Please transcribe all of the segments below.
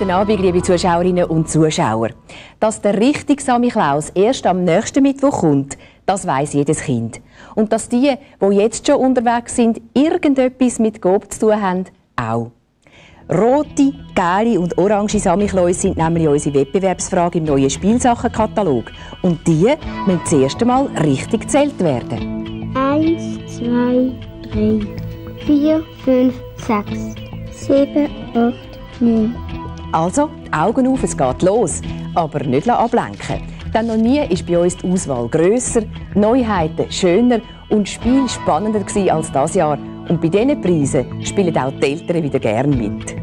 Guten Abend, liebe Zuschauerinnen und Zuschauer. Dass der richtige Samichlaus erst am nächsten Mittwoch kommt, das weiss jedes Kind. Und dass die jetzt schon unterwegs sind, irgendetwas mit Coop zu tun haben, auch. Rote, gelbe und orange Samichlaus sind nämlich unsere Wettbewerbsfrage im neuen Spielsachenkatalog. Und die müssen das erste Mal richtig gezählt werden. 1, 2, 3, 4, 5, 6, 7, 8, 9. Also, die Augen auf, es geht los. Aber nicht ablenken. Denn noch nie war bei uns die Auswahl grösser, Neuheiten schöner und das Spiel spannender als dieses Jahr. Und bei diesen Preisen spielen auch die Eltern wieder gerne mit.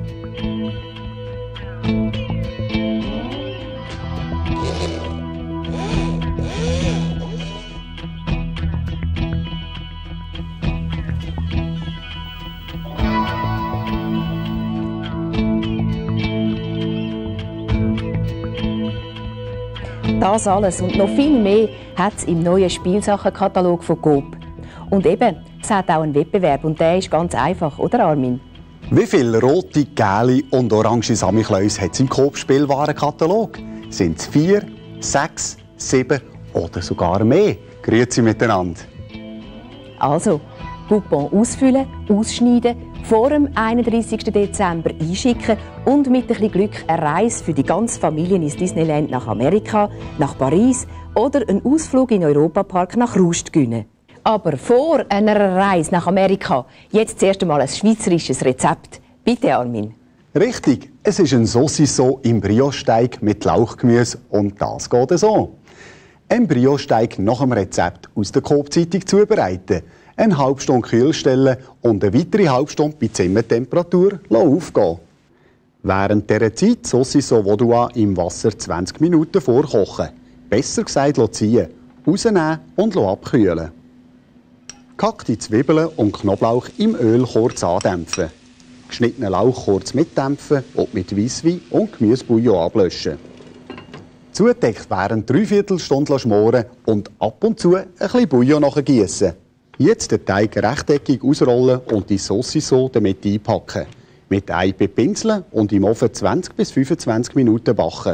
Das alles und noch viel mehr hat es im neuen Spielsachenkatalog von Coop. Und eben, es hat auch einen Wettbewerb und der ist ganz einfach, oder Armin? Wie viele rote, gelbe und orange Samichlaus hat es im Coop-Spielwarenkatalog? Sind es 4, 6, 7 oder sogar mehr? Grüezi miteinander. Also, Coupon ausfüllen, ausschneiden, vor dem 31. Dezember einschicken und mit ein bisschen Glück eine Reise für die ganze Familie ins Disneyland nach Amerika, nach Paris oder einen Ausflug in den Europapark nach Rust gewinnen. Aber vor einer Reise nach Amerika jetzt zuerst einmal ein schweizerisches Rezept. Bitte, Armin. Richtig, es ist ein Saucisson im Brioche-Teig mit Lauchgemüse und das geht so. Ein Brioche-Teig nach dem Rezept aus der Coop-Zeitung zubereiten, eine halbe Stunde kühl stellen und eine weitere halbe Stunde bei Zimmertemperatur aufgehen. Während dieser Zeit Saucisson Vaudois im Wasser 20 Minuten vorkochen. Besser gesagt ziehen, rausnehmen und abkühlen. Gehackte Zwiebeln und Knoblauch im Öl kurz andämpfen. Geschnittenen Lauch kurz mitdämpfen und mit Weisswein und Gemüsebouillon ablöschen. Zudeckt während 3/4 Stunde schmoren und ab und zu ein bisschen Bouillon nachgießen. Jetzt den Teig rechteckig ausrollen und die Saucisson damit einpacken. Mit Ei bepinseln und im Ofen 20 bis 25 Minuten backen.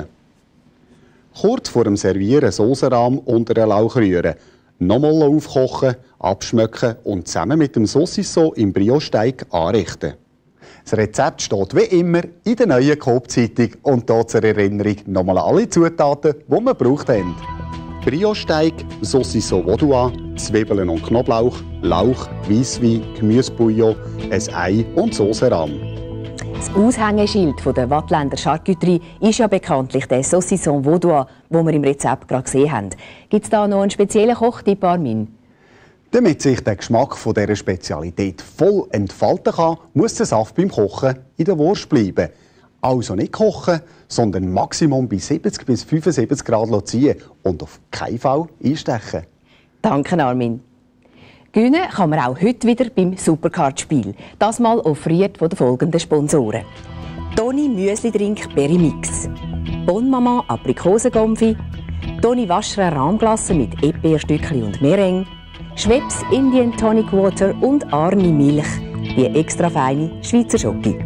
Kurz vor dem Servieren Saucenrahm unter den Lauch rühren. Nochmal aufkochen, abschmecken und zusammen mit dem Saucisson im Brioche-Teig anrichten. Das Rezept steht wie immer in der neuen Coop-Zeitung und hier zur Erinnerung nochmal alle Zutaten, die wir gebraucht haben. Brioche-Teig, Saucisson Vaudois, Zwiebeln und Knoblauch, Lauch, Weisswein, Gemüsebouillon, ein Ei und Saucenrahm. Das Aushängeschild von der Wattländer Charcuterie ist ja bekanntlich der Saucisson Vaudois, den wir im Rezept gerade gesehen haben. Gibt es da noch einen speziellen Kochtipp, Armin? Damit sich der Geschmack von dieser Spezialität voll entfalten kann, muss der Saft beim Kochen in der Wurst bleiben. Also nicht kochen, sondern Maximum bei 70 bis 75 Grad ziehen und auf keinen Fall einstechen. Danke, Armin. Gewinnen kann man auch heute wieder beim Supercard-Spiel. Das mal offeriert von den folgenden Sponsoren. Toni Müsli-Drink Berry Mix, Bon Maman Aprikosengonfi, Toni Waschra Rahmglasse mit Epbeerstückli und Meringue, Schweppes Indian Tonic Water und Arni Milch, die extra feine Schweizer Schoki.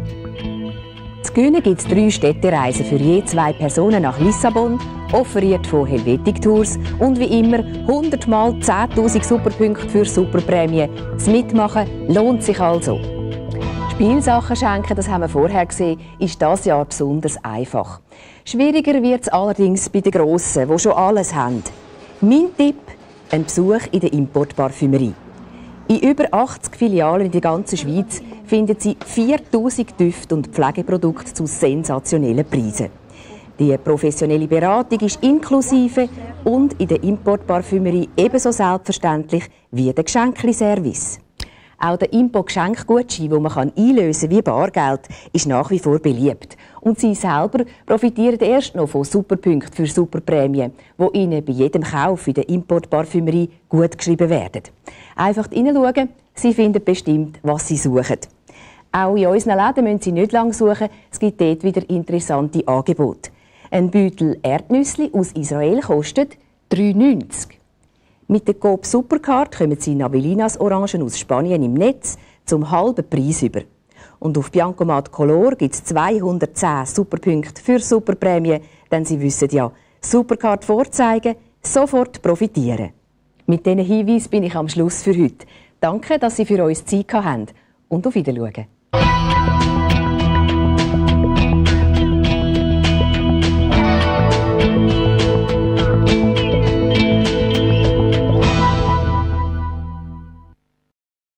Zu gewinnen gibt es 3 Städtereisen für je 2 Personen nach Lissabon, offeriert von Helvetic Tours und wie immer 100 mal 10'000 Superpunkte für Superprämie. Das Mitmachen lohnt sich also. Spielsachen schenken, das haben wir vorher gesehen, ist dieses Jahr besonders einfach. Schwieriger wird es allerdings bei den Grossen, die schon alles haben. Mein Tipp: ein Besuch in der Importparfümerie. In über 80 Filialen in der ganzen Schweiz finden Sie 4000 Düfte und Pflegeprodukte zu sensationellen Preisen. Die professionelle Beratung ist inklusive und in der Importparfümerie ebenso selbstverständlich wie der Geschenkli-Service. Auch der Impo-Geschenkgutschein, den man einlösen kann wie Bargeld, ist nach wie vor beliebt. Und Sie selber profitieren erst noch von Superpunkten für Superprämien, die Ihnen bei jedem Kauf in der Importparfümerie gut geschrieben werden. Einfach hineinschauen, Sie finden bestimmt, was Sie suchen. Auch in unseren Läden müssen Sie nicht lange suchen, es gibt dort wieder interessante Angebote. Ein Beutel Erdnüsse aus Israel kostet 3,90 €. Mit der Coop Supercard kommen Sie Navelinas Orangen aus Spanien im Netz zum halben Preis über. Und auf Biancomat Color gibt es 210 Superpunkte für Superprämien, denn Sie wissen ja, Supercard vorzeigen, sofort profitieren. Mit diesen Hinweisen bin ich am Schluss für heute. Danke, dass Sie für uns Zeit haben und auf Wiedersehen.